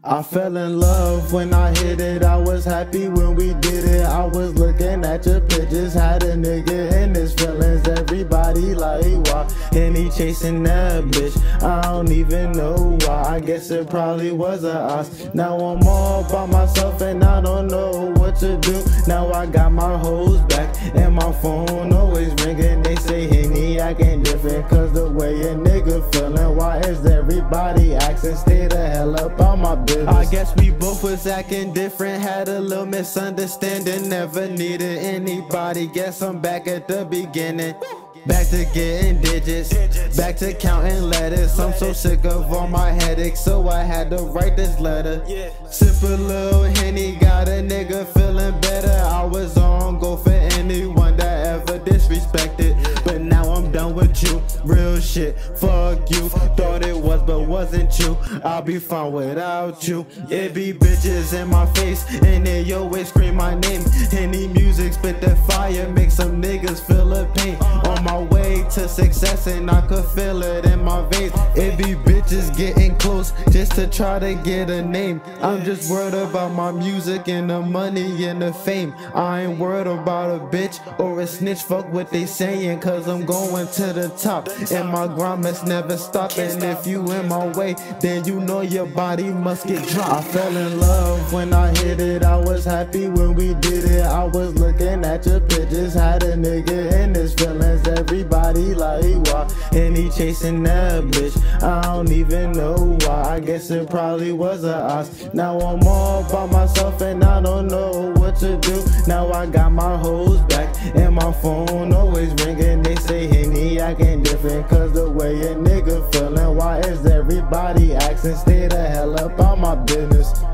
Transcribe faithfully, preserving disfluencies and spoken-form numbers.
I fell in love when I hit it, I was happy when we did it. I was looking at your pictures, had a nigga in his feelings. Everybody like, why? And he chasing that bitch, I don't even know why. I guess it probably was a us. Now I'm all by myself and I don't know what to do. Now I got my hoes back and my phone always ringing. They say Henny acting different cause the way a nigga feeling. Why is everybody asking? Stay the hell up on my business. I guess we both was acting different, had a little misunderstanding, never needed anybody. Guess I'm back at the beginning, back to getting digits, back to counting letters. I'm so sick of all my headaches, so I had to write this letter. Sip a little Henny, got a nigga feeling better. I was on go for anyone that ever disrespected, but now I'm done with you. Real shit, fuck you. Thought it was but wasn't you. I'll be fine without you. It be bitches in my face and they always scream my name. Henny music spit that fire, make some niggas feel the pain. On my way to success and I could feel it in my veins. It be bitches getting close just to try to get a name. I'm just worried about my music and the money and the fame. I ain't worried about a bitch or a snitch, fuck what they saying, cause I'm going to the top and my grind must never stop. And if you in my way, then you know your body must get dropped. I fell in love when I hit it, I was happy when we did it. I was looking at your pictures, had a nigga in his feelings. Everybody like, why? And he chasing that bitch, I don't even know why. I guess it probably was a us. Now I'm all by myself and I don't know what to do. Now I got my hoes back and my phone always ringing. They say Henny acting different cause the way a nigga feeling. Why is everybody asking? Stay the hell up on my business.